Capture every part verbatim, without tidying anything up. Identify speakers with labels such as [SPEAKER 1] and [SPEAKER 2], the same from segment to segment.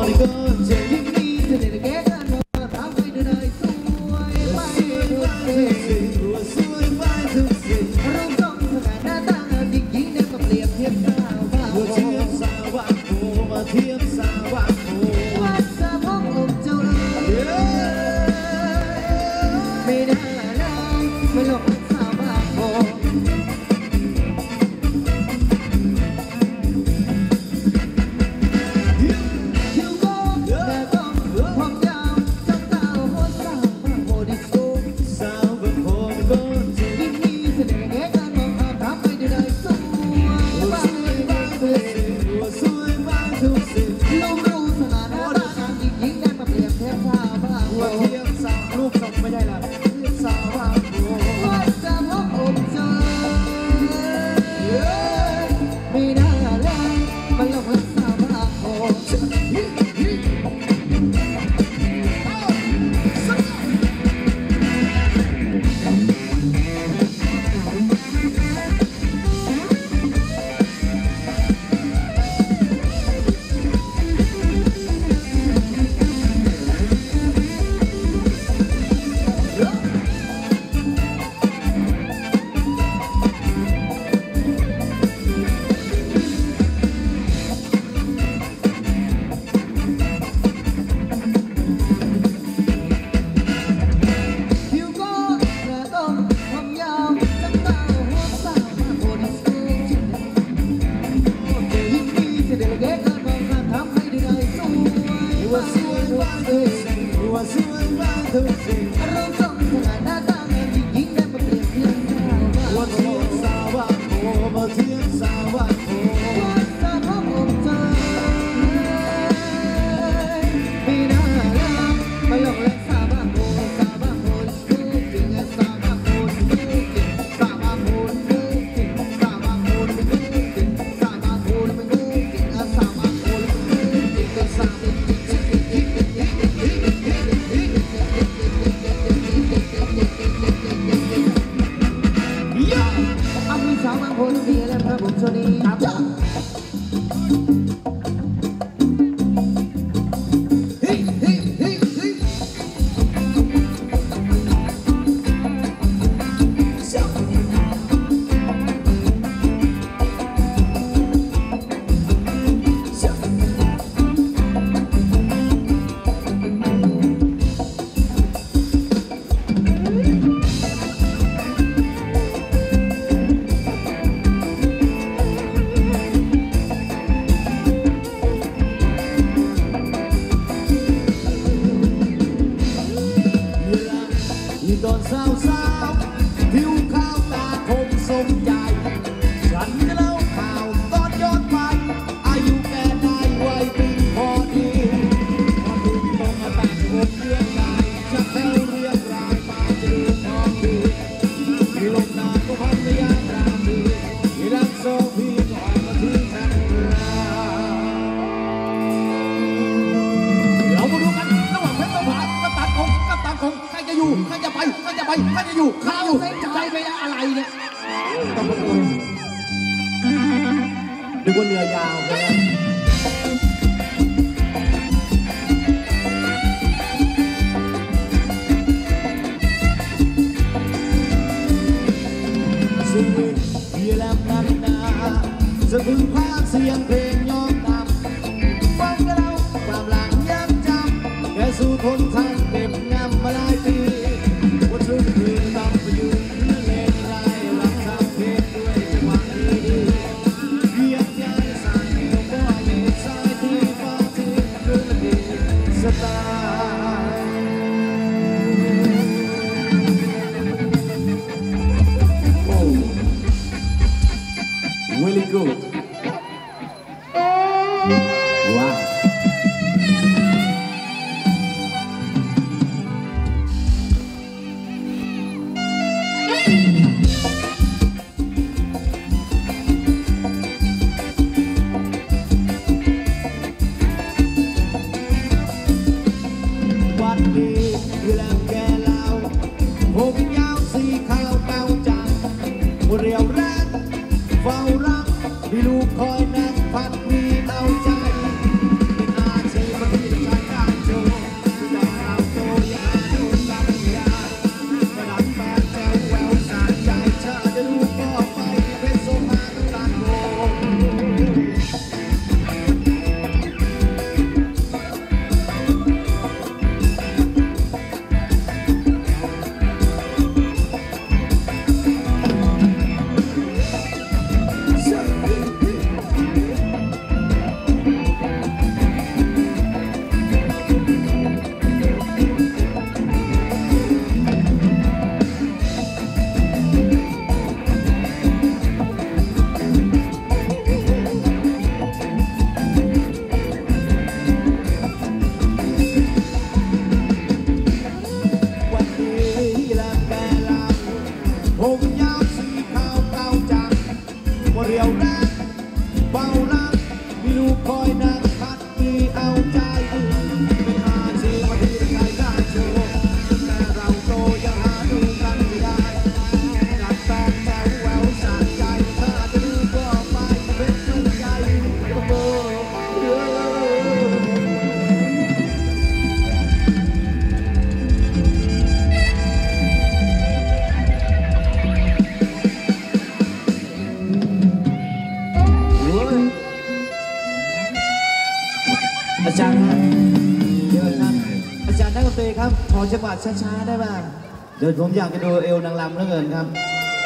[SPEAKER 1] มีลูกคอยนั่งพัดมีเอาใจเป็นอาชีพอาจารย์ครับเดี๋ยวนะอาจารย์นักดนตรีครับขอจังหวะช้าๆได้ป่ะเดี๋ยวผมอยากจะดูเอวนางรำเหลือเกินครับ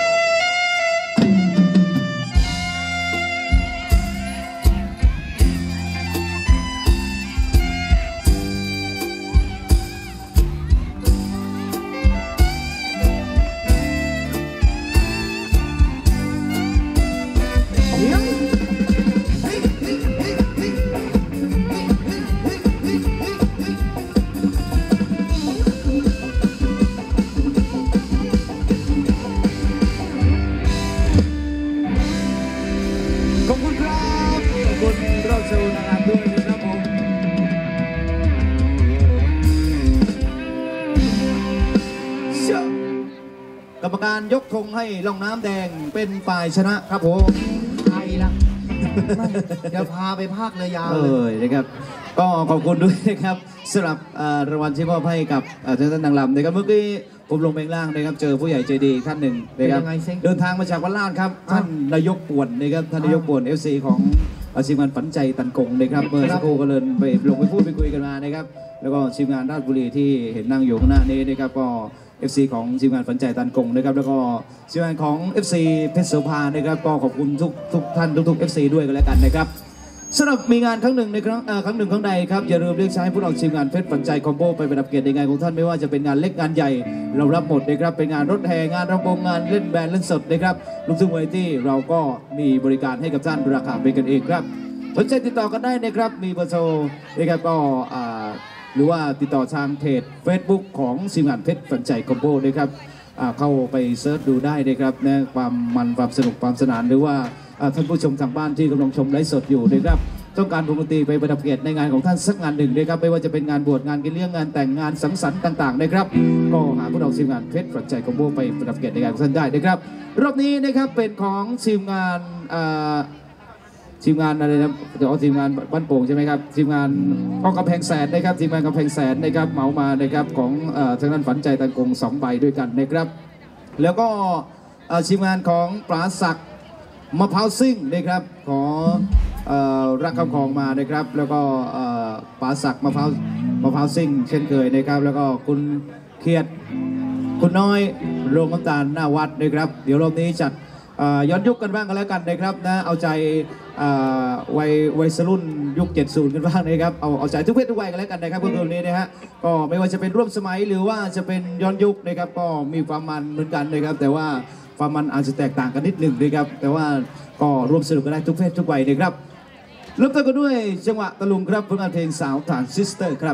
[SPEAKER 1] กรรมการยกธงให้ล่องน้ำแดงเป็นฝ่ายชนะครับผม
[SPEAKER 2] ใครล่ะเดี๋ยวพาไปภาคเลยยาว
[SPEAKER 1] เลยนะครับก็ขอบคุณด้วยนะครับสำหรับรางวัลที่มอบให้กับท่านนางรำนะครับเมื่อกี้ผมลงไปล่างนะครับเจอผู้ใหญ่ใจดีท่านหนึ่งนะครับเดินทางมาจากวัดลาดครับท่านนายกป่วนนะครับท่านนายกป่วนเอฟซีของทีมงานฝันใจตันกงนะครับเมื่อสักครู่ก็เลยไปลงไปพูดไปคุยกันมานะครับแล้วก็ทีมงานราชบุรีที่เห็นนั่งอยู่ข้างหน้านี้นะครับก็ เอฟ ซี ของทีมงานฝันใจตันกงนะครับแล้วก็ทีมงานของ เอฟ ซี เพชรโสภานะครับก็ขอบคุณทุกทุกท่านทุกๆ เอฟ ซี ด้วยกันแล้วกันนะครับสำหรับมีงานครั้งหนึ่งในครั้งครั้งหนึ่งครั้งใดครับอย่าลืมเรียกใช้พวกเราทีมงานเพชรฝันใจคอมโบไปประดับเกียรติในงานของท่านไม่ว่าจะเป็นงานเล็กงานใหญ่เรารับหมดนะครับเป็นงานรถแห่งานรำวงงานเล่นแบนด์เล่นสดนะครับลูกทุ่งวาไรตี้เราก็มีบริการให้กับท่านราคาเป็นกันเองครับสนใจติดต่อกันได้นะครับมีเบอร์โทรนะครับก็หรือว่าติดต่อทางเพจ เฟซบุ๊ก ของทีมงานเพชรฝันใจคอมโบนะครับเข้าไปเซิร์ชดูได้นะครับนะความมันความสนุกความสนานหรือว่าท่านผู้ชมทางบ้านที่กำลังชมไลฟ์สดอยู่นะครับต้องการวงดนตรีไปประดับเกียรติในงานของท่านสักงานหนึ่งนะครับไม่ว่าจะเป็นงานบวชงานกินเลี้ยงงานแต่งงานสังสรรค์ต่างๆนะครับก็หาพวกเราทีมงานเพชรฝันใจคอมโบไปประดับเกียรติในงานของท่านได้นะครับรอบนี้นะครับเป็นของทีมงานทีมงานอะไรนะเดี๋ยวทีมงานบ้านโป่งใช่ไหมครับทีมงานกองกำแพงแสนนะครับทีมงานกำแพงแสนนะครับเหมามานะครับของทางด้านฝันใจตันกงสองใบด้วยกันนะครับแล้วก็ทีมงานของปราศักดิ์มะพร้าวซิ่งนะครับขอรักคำของมานะครับแล้วก็ปราศักดิ์มะพร้าวมะพร้าวซิ่งเช่นเคยนะครับแล้วก็คุณเคียดคุณน้อยโรงน้ำตาลหน้าวัดนะครับเดี๋ยวรอบนี้จัดย้อนยุคกันบ้างกันแล้วกันนะครับนะเอาใจวัยวัยรุ่นยุคเจ็ดสิบกันบ้างนะครับเอาเอาใจทุกเพศทุกวัยกันแล้วกันนะครับเพื่อนๆนี้นะฮะก็ไม่ว่าจะเป็นร่วมสมัยหรือว่าจะเป็นย้อนยุคนะครับก็มีความมันเหมือนกันนะครับแต่ว่าความมันอาจจะแตกต่างกันนิดหนึ่งนะครับแต่ว่าก็ร่วมสนุกกันได้ทุกเพศทุกวัยนะครับเริ่มต้นกันด้วยจังหวะตะลุงครับผลงานเพลงสาวฐานซิสเตอร์ครับ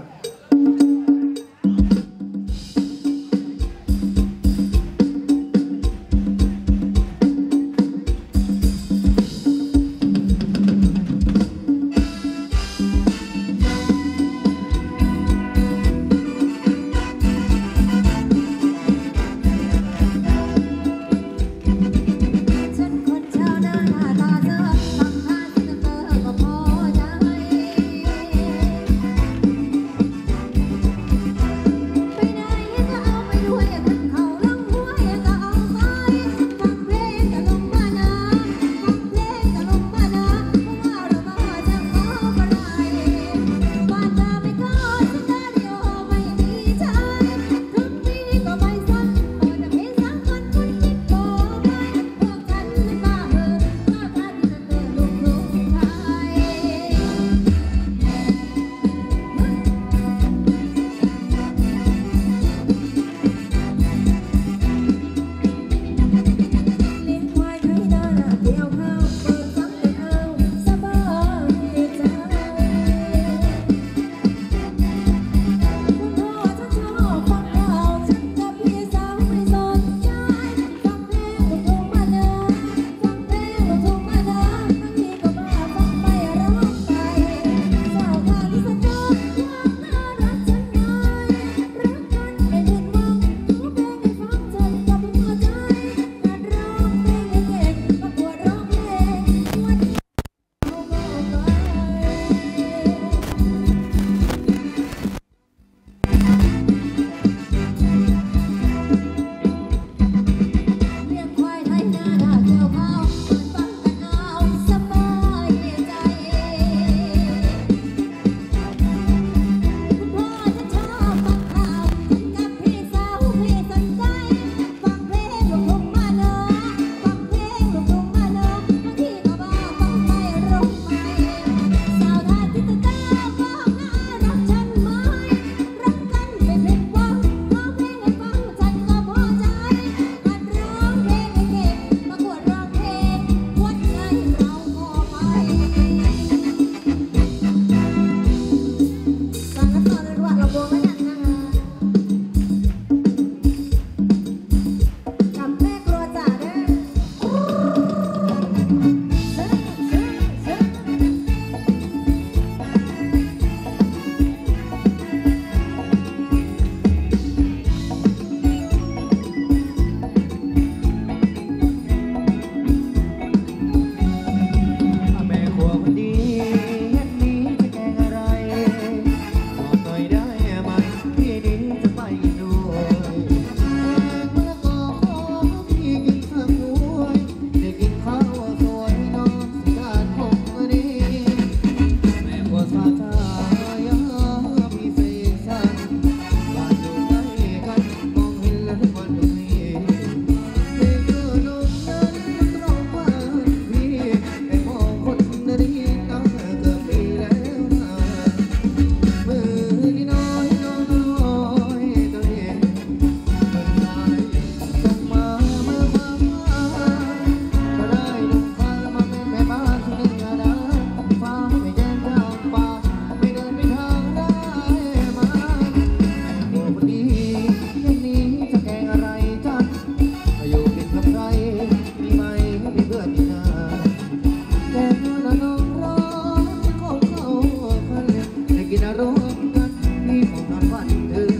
[SPEAKER 2] รู้กันที่ผมนอนฝันถึง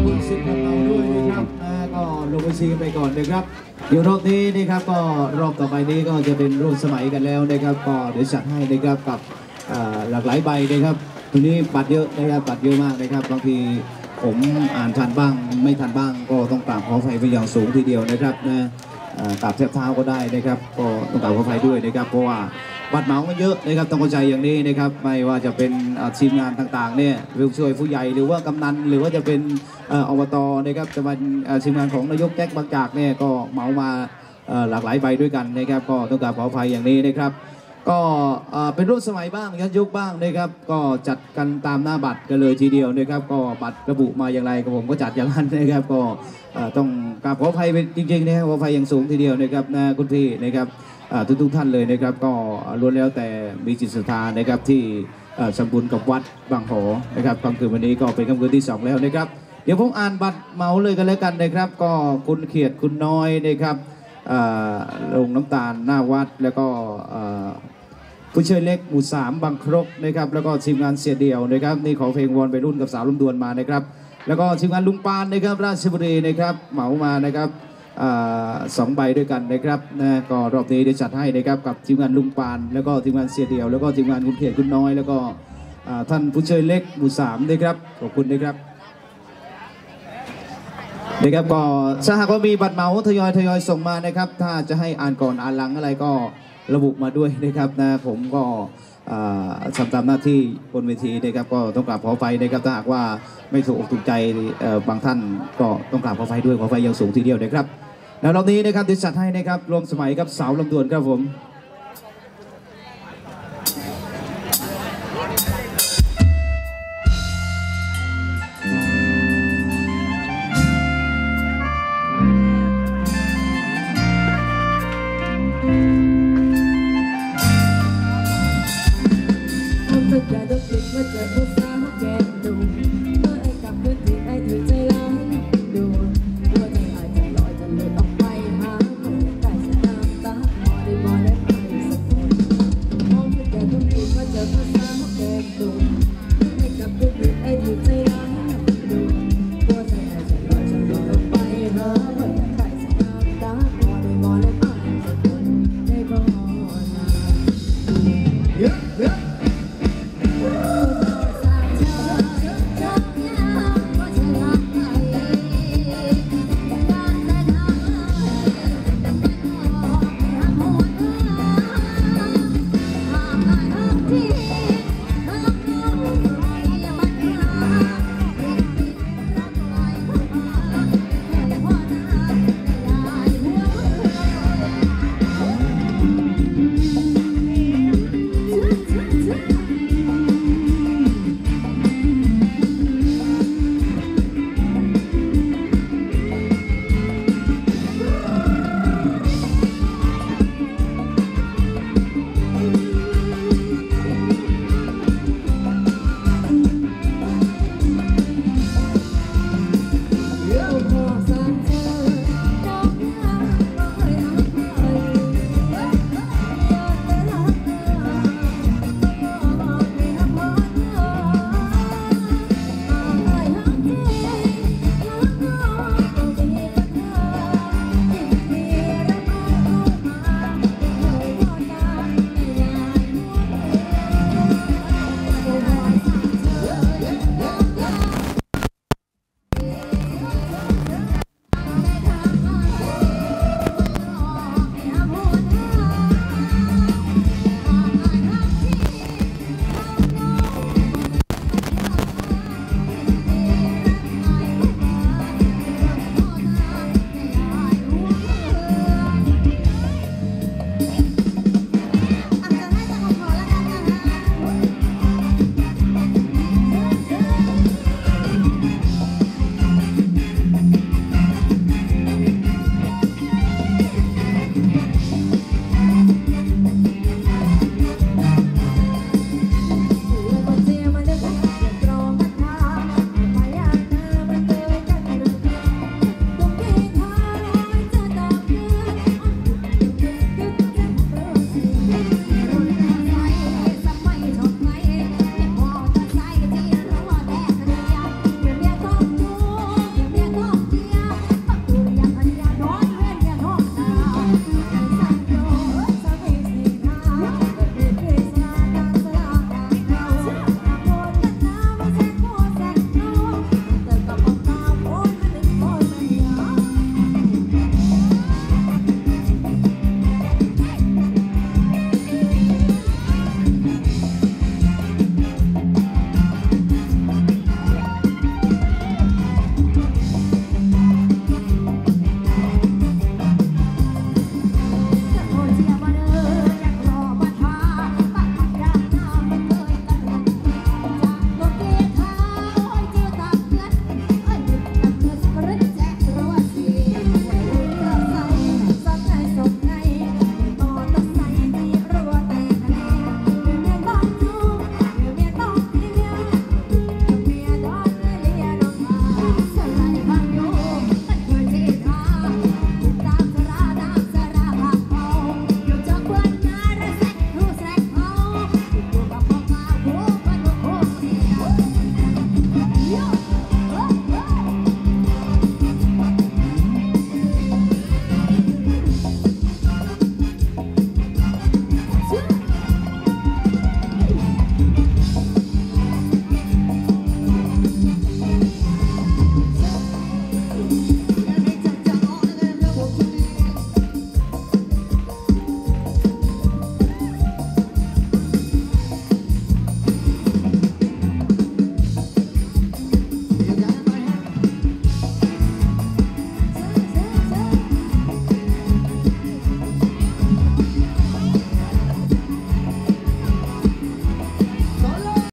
[SPEAKER 1] คุณสิทธิ์เราด้วยนะครับนะก็ลงไปซีกันไปก่อนนะครับเดี๋ยวรอบนี้นะครับก็รอบต่อไปนี้ก็จะเป็นรุ่นสมัยกันแล้วนะครับก็เดี๋ยวจัดให้นะครับกับหลากหลายใบนะครับทีนี้บัตรเยอะนะครับบัตรเยอะมากนะครับบางทีผมอ่านทันบ้างไม่ทันบ้างก็ต้องกราบขออภัยไปอย่างสูงทีเดียวนะครับนะกราบแทบเท้าก็ได้นะครับก็ต้องกราบขออภัยด้วยนะครับเพราะว่าบัตรเหมามันเยอะนะครับต้องเข้าใจอย่างนี้นะครับไม่ว่าจะเป็นทีมงานต่างๆเนี่ยผู้ช่วยผู้ใหญ่หรือว่ากำนันหรือว่าจะเป็นอบตนะครับจะเป็นทีมงานของนายกแจ็คบางจากเนี่ยก็เหมามาหลากหลายใบด้วยกันนะครับก็ต้องกราบขออภัยอย่างนี้นะครับก็เป็นรุ่นสมัยบ้างยันยุคบ้างนะครับก็จัดกันตามหน้าบัตรกันเลยทีเดียวนะครับก็บัตรระบุมาอย่างไรก็ผมก็จัดอย่างนั้นนะครับก็ต้องกราบขออภัยจริงๆนะครับขออภัยอย่างสูงทีเดียวนะครับนะคุณพี่นะครับทุกทุกท่านเลยนะครับก็ล้วนแล้วแต่มีจิตศรัทธานะครับที่สมบูรณ์กับวัดบางโหนะครับค่ำคืนวันนี้ก็เป็นค่ำคืนที่สองแล้วนะครับเดี๋ยวผมอ่านบัตรเหมาเลยกันแล้วกันนะครับก็คุณเขียดคุณน้อยนะครับลงน้ำตาลหน้าวัดแล้วก็ผู้ช่วยเล็กหมู่สามบางครกนะครับแล้วก็ทีมงานเสียเดียวนะครับนี่ขอเพลงวอนไปรุ่นกับสาวลำดวนมานะครับแล้วก็ทีมงานลุงปานนะครับราชบุรีนะครับเหมามานะครับสองใบด้วยกันนะครับนะก็รอบนี้ได้จัดให้นะครับกับทีมงานลุงปานแล้วก็ทีมงานเสียเดียวแล้วก็ทีมงานคุณเขียดคุณน้อยแล้วก็ท่านผู้ช่วยเล็กหมู่สามนะครับขอบคุณนะครับนะครับก็ถ้าหากว่ามีบัตรเหมาทยอยทยอยส่งมานะครับถ้าจะให้อ่านก่อนอ่านหลังอะไรก็ระบุมาด้วยนะครับนะผมก็ทำตามหน้าที่บนเวทีนะครับก็ต้องกราบขออภัยนะครับถ้าหากว่าไม่ถูกอกถูกใจบางท่านก็ต้องกราบขออภัยด้วยขออภัยอย่างสูงทีเดียวนะครับแล้วรอบนี้นะครับดิฉันให้นะครับรวมสมัยกับสาวลำดวนครับผม
[SPEAKER 3] อย่าต้องคิดว่าจะรู้